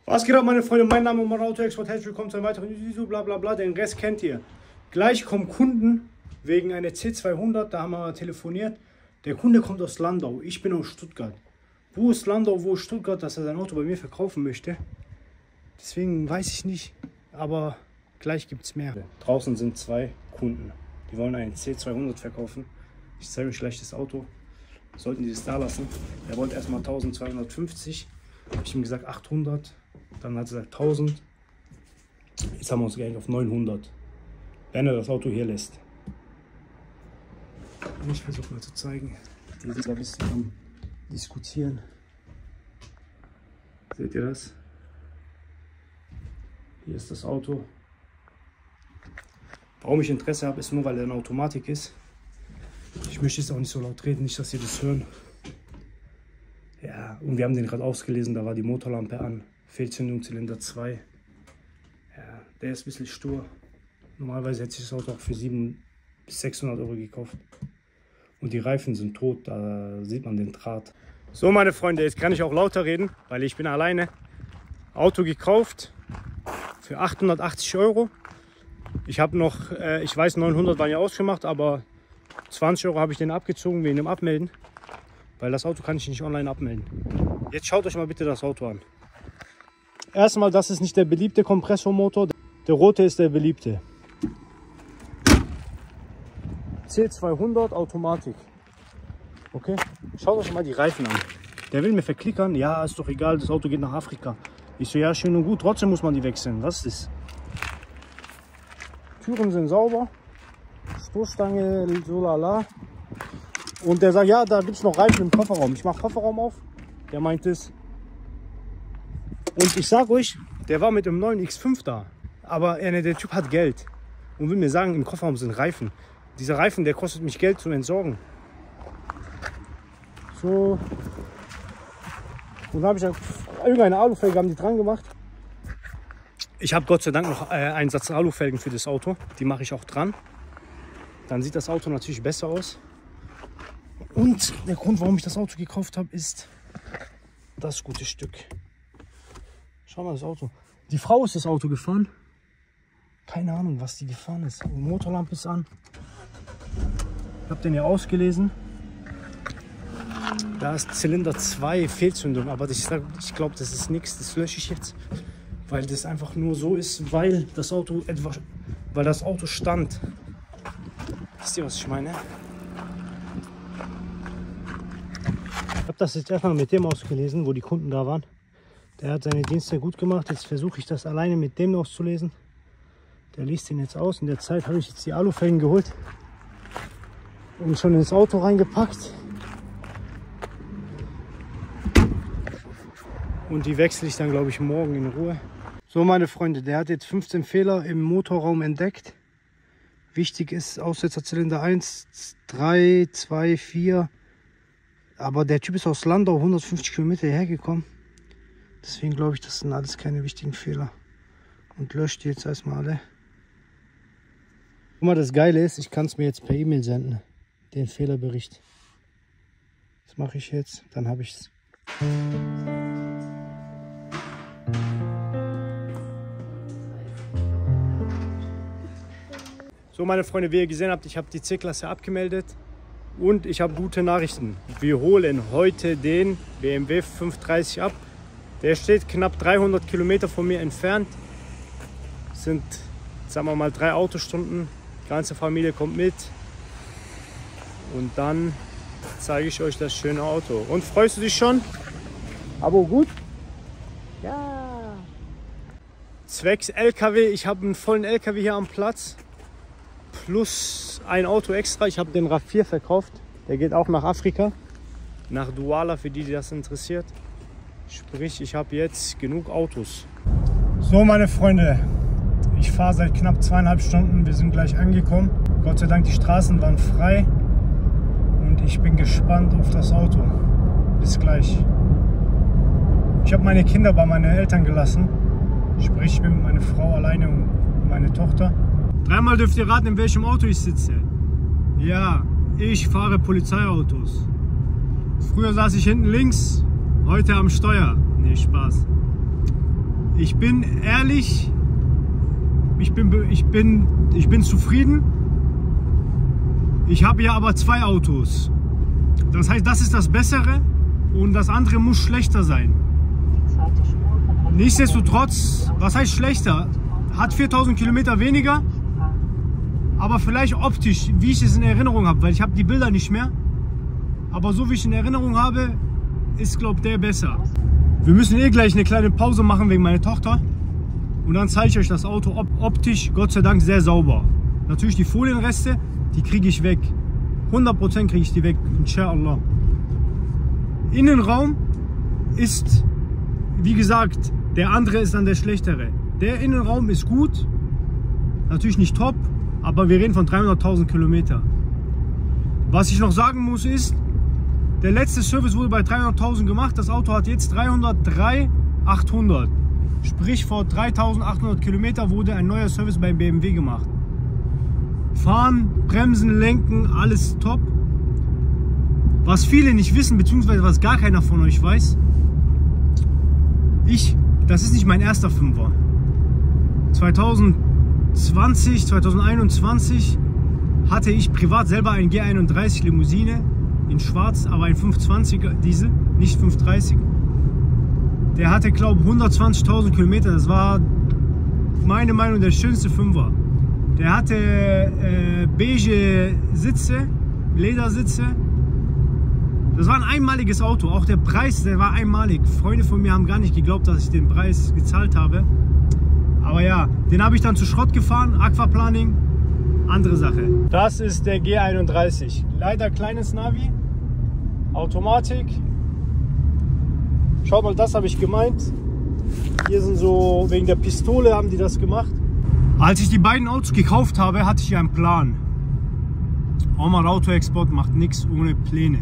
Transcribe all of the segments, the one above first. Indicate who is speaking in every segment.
Speaker 1: Was geht ab, meine Freunde? Mein Name ist Autoexpert. Herzlich willkommen zu einem weiteren YouTube, bla bla bla. Den Rest kennt ihr. Gleich kommen Kunden wegen einer C200. Da haben wir telefoniert. Der Kunde kommt aus Landau. Ich bin aus Stuttgart. Wo ist Landau, wo ist Stuttgart, dass er sein Auto bei mir verkaufen möchte? Deswegen weiß ich nicht. Aber gleich gibt es mehr. Draußen sind zwei Kunden. Die wollen einen C200 verkaufen. Ich zeige euch gleich das Auto. Sollten die das da lassen. Er wollte erstmal 1250. Habe ich ihm gesagt 800. Dann hat er gesagt 1000. Jetzt haben wir uns geeinigt auf 900. Wenn er das Auto hier lässt. Und ich versuche mal zu zeigen. Die sind ein bisschen am Diskutieren. Seht ihr das? Hier ist das Auto. Warum ich Interesse habe, ist nur, weil er eine Automatik ist. Ich möchte jetzt auch nicht so laut reden, nicht, dass ihr das hören. Ja, und wir haben den gerade ausgelesen, da war die Motorlampe an. Fehlzündung Zylinder 2. Ja, der ist ein bisschen stur. Normalerweise hätte ich das Auto auch für 700 bis 600 Euro gekauft. Und die Reifen sind tot, da sieht man den Draht. So, meine Freunde, jetzt kann ich auch lauter reden, weil ich bin alleine. Auto gekauft für 880 Euro. Ich habe noch, ich weiß, 900 waren ja ausgemacht, aber 20 Euro habe ich den abgezogen wegen dem Abmelden. Weil das Auto kann ich nicht online abmelden. Jetzt schaut euch mal bitte das Auto an. Erstmal, das ist nicht der beliebte Kompressormotor. Der rote ist der beliebte. C200 Automatik. Okay, schaut euch mal die Reifen an. Der will mir verklickern. Ja, ist doch egal, das Auto geht nach Afrika. Ich so, ja, schön und gut. Trotzdem muss man die wechseln. Was ist das? Türen sind sauber. Stoßstange, so lala. Und der sagt, ja, da gibt es noch Reifen im Kofferraum. Ich mache Kofferraum auf. Der meint es. Und ich sage euch, der war mit dem neuen X5 da. Aber der Typ hat Geld. Und will mir sagen, im Kofferraum sind Reifen. Dieser Reifen, der kostet mich Geld zum Entsorgen. So. Und da habe ich irgendeine Alufelge haben die dran gemacht. Ich habe Gott sei Dank noch einen Satz Alufelgen für das Auto. Die mache ich auch dran. Dann sieht das Auto natürlich besser aus. Und der Grund, warum ich das Auto gekauft habe, ist das gute Stück. Schau mal das Auto. Die Frau ist das Auto gefahren. Keine Ahnung, was die gefahren ist. Die Motorlampe ist an. Ich habe den ja ausgelesen. Da ist Zylinder 2 Fehlzündung. Aber ich glaube, das ist nichts. Das lösche ich jetzt. Weil das einfach nur so ist, weil das Auto stand. Wisst ihr, was ich meine? Ich habe das jetzt erstmal mit dem ausgelesen, wo die Kunden da waren. Der hat seine Dienste gut gemacht. Jetzt versuche ich das alleine mit dem auszulesen. Der liest den jetzt aus. In der Zeit habe ich jetzt die Alufelgen geholt und schon ins Auto reingepackt. Und die wechsle ich dann, glaube ich, morgen in Ruhe. So, meine Freunde, der hat jetzt 15 Fehler im Motorraum entdeckt. Wichtig ist Aussetzer-Zylinder 1, 3, 2, 4. Aber der Typ ist aus Landau 150 Kilometer hergekommen. Deswegen glaube ich, das sind alles keine wichtigen Fehler. Und löscht die jetzt erstmal alle. Guck mal, das Geile ist, ich kann es mir jetzt per E-Mail senden. Den Fehlerbericht. Das mache ich jetzt, dann habe ich es. So, meine Freunde, wie ihr gesehen habt, ich habe die C-Klasse abgemeldet. Und ich habe gute Nachrichten. Wir holen heute den BMW 530 ab. Der steht knapp 300 Kilometer von mir entfernt. Das sind, sagen wir mal, 3 Autostunden. Die ganze Familie kommt mit. Und dann zeige ich euch das schöne Auto. Und freust du dich schon? Abo gut? Ja. Zwecks LKW. Ich habe einen vollen LKW hier am Platz. Plus ein Auto extra. Ich habe den RAV4 verkauft. Der geht auch nach Afrika. Nach Douala, für die das interessiert. Sprich, ich habe jetzt genug Autos. So, meine Freunde. Ich fahre seit knapp 2,5 Stunden. Wir sind gleich angekommen. Gott sei Dank, die Straßen waren frei. Und ich bin gespannt auf das Auto. Bis gleich. Ich habe meine Kinder bei meinen Eltern gelassen. Sprich, ich bin mit meiner Frau alleine und meine Tochter. Dreimal dürft ihr raten, in welchem Auto ich sitze. Ja, ich fahre Polizeiautos. Früher saß ich hinten links, heute am Steuer. Nee, Spaß. Ich bin ehrlich, ich bin zufrieden. Ich habe ja aber 2 Autos. Das heißt, das ist das Bessere und das andere muss schlechter sein. Nichtsdestotrotz, was heißt schlechter? Hat 4000 Kilometer weniger, aber vielleicht optisch, wie ich es in Erinnerung habe, weil ich habe die Bilder nicht mehr. Aber so wie ich in Erinnerung habe, ist, glaube ich, der besser. Wir müssen eh gleich eine kleine Pause machen wegen meiner Tochter. Und dann zeige ich euch das Auto optisch, Gott sei Dank, sehr sauber. Natürlich die Folienreste, die kriege ich weg. 100% kriege ich die weg, inshallah. Innenraum ist, wie gesagt, der andere ist dann der schlechtere. Der Innenraum ist gut, natürlich nicht top, aber wir reden von 300.000 Kilometer. Was ich noch sagen muss ist, der letzte Service wurde bei 300.000 gemacht, das Auto hat jetzt 303.800. Sprich, vor 3.800 Kilometer wurde ein neuer Service beim BMW gemacht. Fahren, Bremsen, Lenken, alles top. Was viele nicht wissen, beziehungsweise was gar keiner von euch weiß, das ist nicht mein erster Fünfer. 2021 hatte ich privat selber ein G31 Limousine in schwarz, aber ein 520er Diesel, nicht 530. Der hatte, glaube ich, 120.000 Kilometer. Das war meine Meinung der schönste Fünfer. Der hatte beige Sitze, Ledersitze. Das war ein einmaliges Auto. Auch der Preis, der war einmalig. Freunde von mir haben gar nicht geglaubt, dass ich den Preis gezahlt habe. Aber ja, den habe ich dann zu Schrott gefahren. Aquaplaning, andere Sache. Das ist der G31. Leider kleines Navi. Automatik. Schaut mal, das habe ich gemeint. Hier sind so, wegen der Pistole haben die das gemacht. Als ich die beiden Autos gekauft habe, hatte ich ja einen Plan. Omar Auto Export macht nichts ohne Pläne.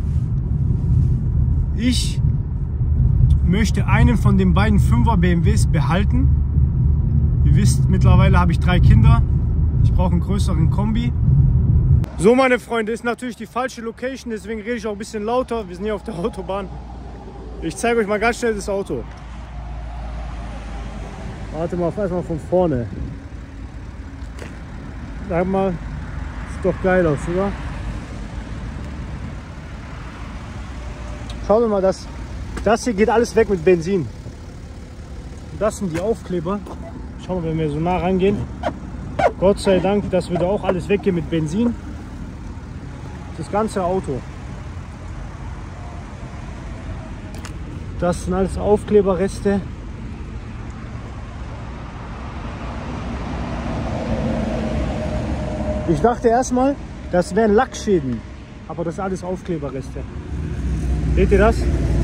Speaker 1: Ich möchte einen von den beiden 5er BMWs behalten. Ihr wisst, mittlerweile habe ich 3 Kinder. Ich brauche einen größeren Kombi. So, meine Freunde, ist natürlich die falsche Location, deswegen rede ich auch ein bisschen lauter. Wir sind hier auf der Autobahn. Ich zeige euch mal ganz schnell das Auto. Warte mal, erstmal von vorne. Sag mal, sieht doch geil aus, oder? Schauen wir mal, das hier geht alles weg mit Benzin. Das sind die Aufkleber. Schauen wir, wenn wir so nah rangehen. Gott sei Dank, das würde auch alles weggehen mit Benzin. Das ganze Auto. Das sind alles Aufkleberreste. Ich dachte erstmal, das wären Lackschäden, aber das ist alles Aufkleberreste. Seht ihr das?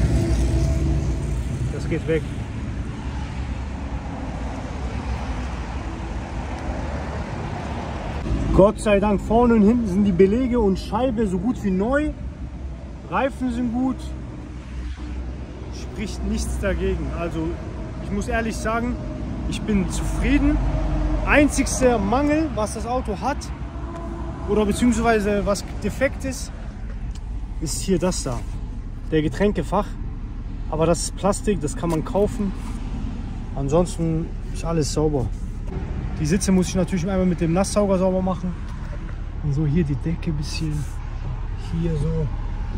Speaker 1: Das geht weg. Gott sei Dank, vorne und hinten sind die Belege und Scheibe so gut wie neu. Reifen sind gut. Spricht nichts dagegen. Also ich muss ehrlich sagen, ich bin zufrieden. Einzigster Mangel, was das Auto hat, oder beziehungsweise was defekt ist hier das da. Der Getränkefach. Aber das ist Plastik, das kann man kaufen. Ansonsten ist alles sauber. Die Sitze muss ich natürlich einmal mit dem Nasssauger sauber machen. Und so hier die Decke ein bisschen. Hier so.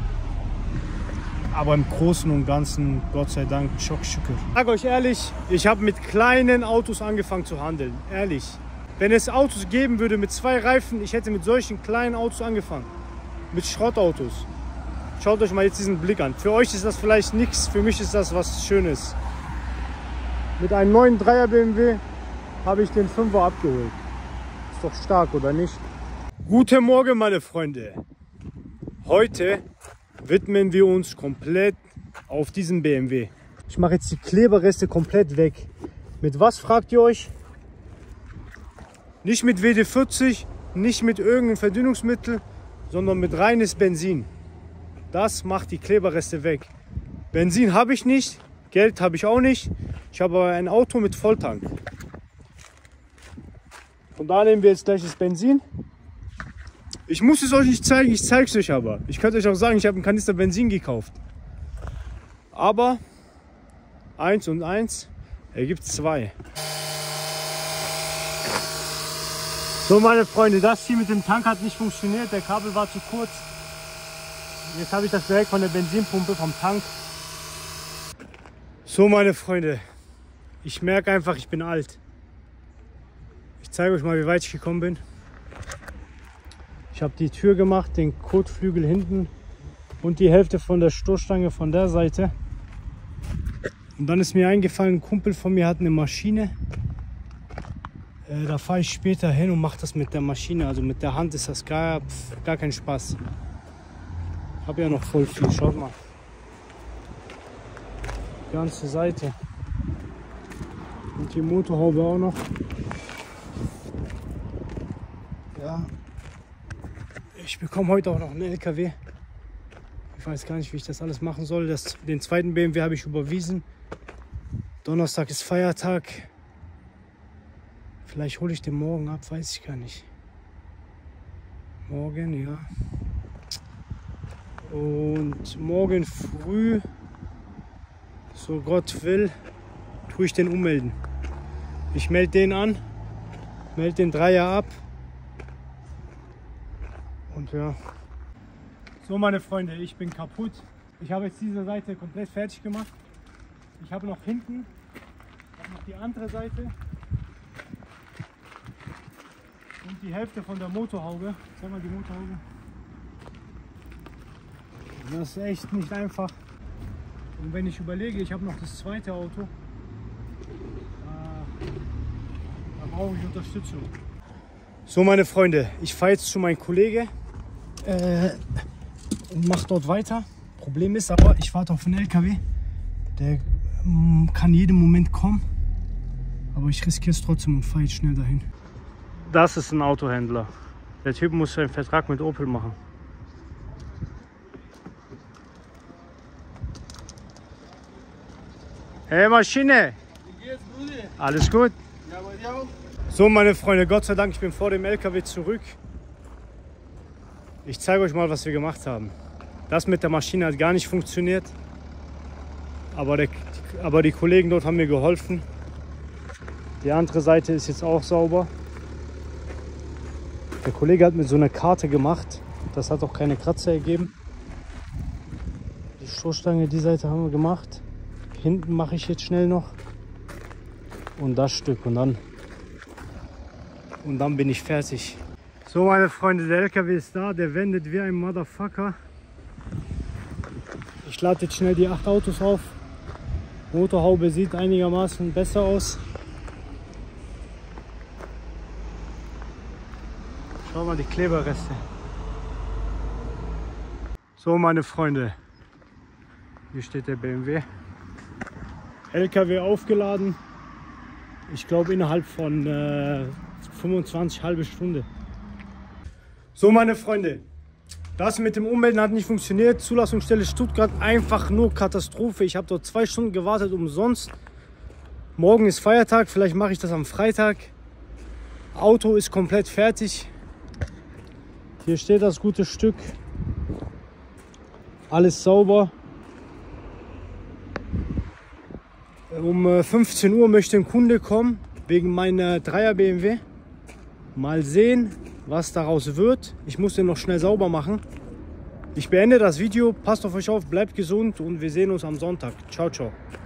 Speaker 1: Aber im Großen und Ganzen, Gott sei Dank, Schockschücker. Ich sage euch ehrlich, ich habe mit kleinen Autos angefangen zu handeln. Ehrlich. Wenn es Autos geben würde mit 2 Reifen, ich hätte mit solchen kleinen Autos angefangen. Mit Schrottautos. Schaut euch mal jetzt diesen Blick an. Für euch ist das vielleicht nichts, für mich ist das was Schönes. Mit einem neuen 3er BMW habe ich den 5er abgeholt. Ist doch stark, oder nicht? Guten Morgen, meine Freunde. Heute widmen wir uns komplett auf diesen BMW. Ich mache jetzt die Kleberreste komplett weg. Mit was, fragt ihr euch? Nicht mit WD-40, nicht mit irgendeinem Verdünnungsmittel, sondern mit reines Benzin. Das macht die Kleberreste weg. Benzin habe ich nicht, Geld habe ich auch nicht. Ich habe aber ein Auto mit Volltank. Von da nehmen wir jetzt gleich das Benzin. Ich muss es euch nicht zeigen, ich zeige es euch aber. Ich könnte euch auch sagen, ich habe einen Kanister Benzin gekauft. Aber 1 und 1, Er gibt 2. So meine Freunde, das hier mit dem Tank hat nicht funktioniert. Der Kabel war zu kurz. Jetzt habe ich das direkt von der Benzinpumpe vom Tank. So meine Freunde, ich merke einfach, ich bin alt. Ich zeige euch mal, wie weit ich gekommen bin. Ich habe die Tür gemacht, den Kotflügel hinten und die Hälfte von der Stoßstange von der Seite. Und dann ist mir eingefallen, ein Kumpel von mir hat eine Maschine. Da fahre ich später hin und mache das mit der Maschine. Also mit der Hand ist das gar kein Spaß. Ich habe ja noch voll viel, schaut mal. Die ganze Seite. Und die Motorhaube auch noch. Ja. Ich bekomme heute auch noch einen LKW. Ich weiß gar nicht, wie ich das alles machen soll. Den zweiten BMW habe ich überwiesen. Donnerstag ist Feiertag. Vielleicht hole ich den morgen ab, weiß ich gar nicht. Morgen, ja. Und morgen früh, so Gott will, tue ich den ummelden. Ich melde den an, melde den 3er ab. Und ja. So meine Freunde, ich bin kaputt. Ich habe jetzt diese Seite komplett fertig gemacht. Ich habe noch hinten, noch die andere Seite. Und die Hälfte von der Motorhaube. Sag mal die Motorhaube. Das ist echt nicht einfach. Und wenn ich überlege, ich habe noch das zweite Auto, da brauche ich Unterstützung. So meine Freunde, ich fahre jetzt zu meinem Kollegen und mache dort weiter. Problem ist aber, ich warte auf einen LKW. Der kann jeden Moment kommen. Aber ich riskiere es trotzdem und fahre jetzt schnell dahin. Das ist ein Autohändler. Der Typ muss einen Vertrag mit Opel machen. Hey Maschine!
Speaker 2: Wie geht's, Bruder?
Speaker 1: Alles gut?
Speaker 2: Ja, bei dir auch?
Speaker 1: So meine Freunde, Gott sei Dank, ich bin vor dem LKW zurück. Ich zeige euch mal, was wir gemacht haben. Das mit der Maschine hat gar nicht funktioniert. Aber die Kollegen dort haben mir geholfen. Die andere Seite ist jetzt auch sauber. Der Kollege hat mir so eine Karte gemacht. Das hat auch keine Kratzer ergeben. Die Stoßstange, die Seite haben wir gemacht. Hinten mache ich jetzt schnell noch. Und das Stück. Und dann bin ich fertig. So meine Freunde, der LKW ist da. Der wendet wie ein Motherfucker. Ich lade jetzt schnell die 8 Autos auf. Motorhaube sieht einigermaßen besser aus. Schau mal die Kleberreste. So meine Freunde, hier steht der BMW. LKW aufgeladen. Ich glaube innerhalb von 25 halbe Stunde. So meine Freunde, das mit dem Ummelden hat nicht funktioniert. Zulassungsstelle Stuttgart, einfach nur Katastrophe. Ich habe dort 2 Stunden gewartet umsonst. Morgen ist Feiertag, vielleicht mache ich das am Freitag. Auto ist komplett fertig. Hier steht das gute Stück. Alles sauber. Um 15 Uhr möchte ein Kunde kommen wegen meiner 3er BMW. Mal sehen, was daraus wird. Ich muss den noch schnell sauber machen. Ich beende das Video. Passt auf euch auf, bleibt gesund und wir sehen uns am Sonntag. Ciao, ciao.